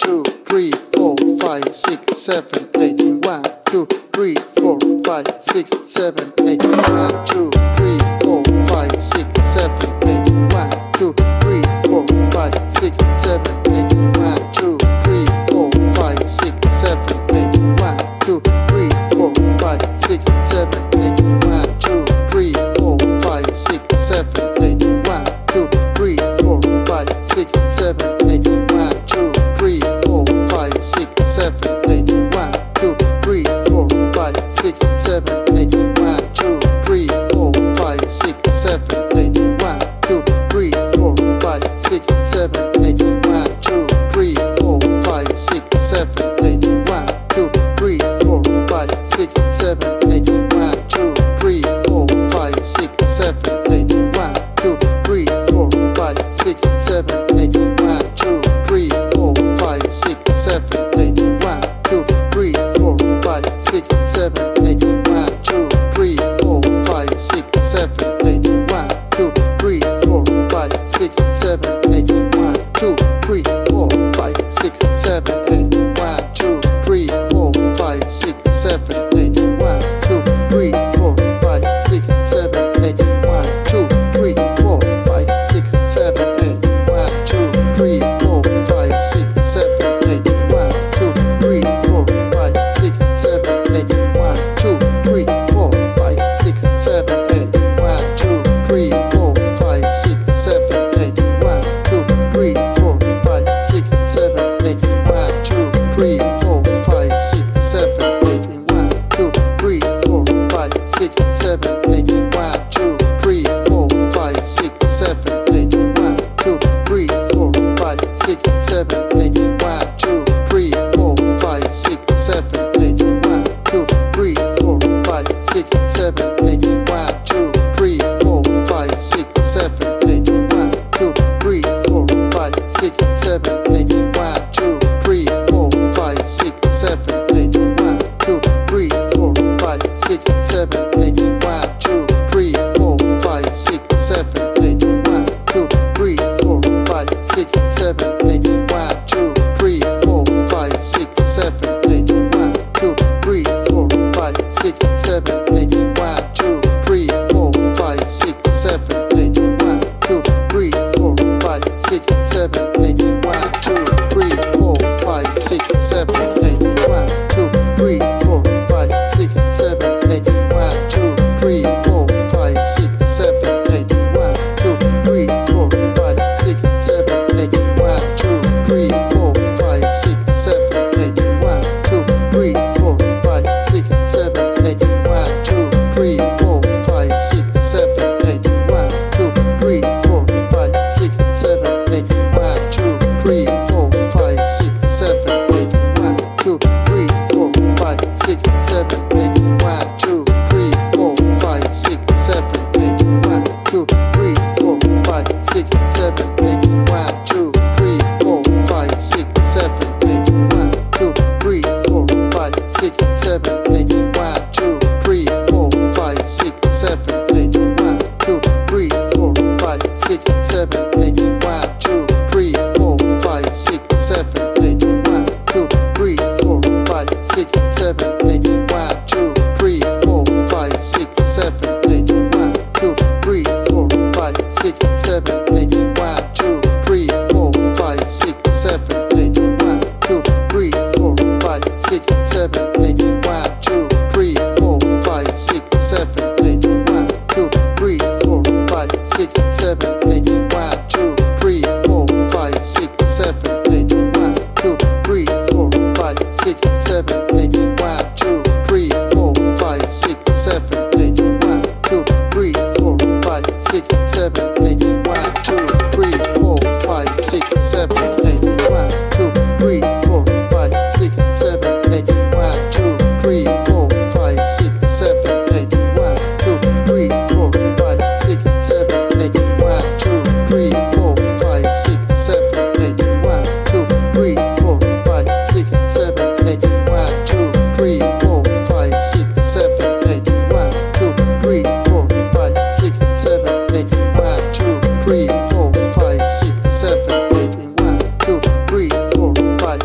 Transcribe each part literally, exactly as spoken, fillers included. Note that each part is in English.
two, three, four, five, six, seven, eight. One, two, three, four, five, six, seven, eight. One, two, three, four, five, six, seven, eight. One, two, three, four, five, six, seven, eight. One, two, three, four, five, six, seven, eight. One, two, three, four, five, six, seven, eight. One, two, three, four, five, six, seven, eight. One, two, three, four, five, six, seven, eight. One, two, three, four, five, six, seven, eight. One, two, three, four, five, six, seven, eight. One, two, three, four, five, six, seven, eight. One, two, three, four, five, six, seven, eight. One, two, three, four, five, six, seven, eight. One, two, three, four, five, six, seven, eight. One, two, three, four, five, six, seven, eight. One, two, three, four, five, six, seven, eight. One, two, three, four, five, six, seven, eight. One, two, three, four, five, six, seven, eight. One, two, three, four, five, six, seven, eight. One, two, three, four, five, six, seven, eight. One, two, three, four, five, six, seven, eight. One,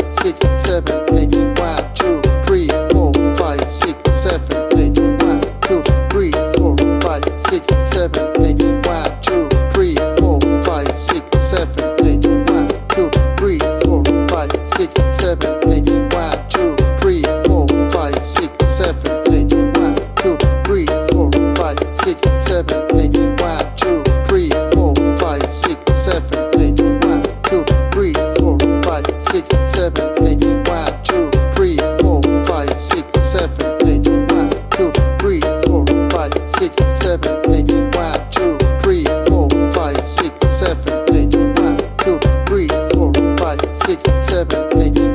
six, seven, eight. One, two, three, four, five, six, seven, eight. One, two, three, four, five, six, seven, eight. One, two, three, four, five, six, seven, eight. One, two, three, four, five, six, seven, eight. One, two, three, four, five, six, seven, eight. One, two, three, four, five, six, seven, eight. One, two, three, four, five, six, seven, eight. One, two, three, four, five, six, seven, eight. One, two, three, four, five, six, seven, eight. One, two, three, four, five, six, seven, eight. One, two, three, four, five, six, seven, eight. One, two, three, four, five, six, seven, eight.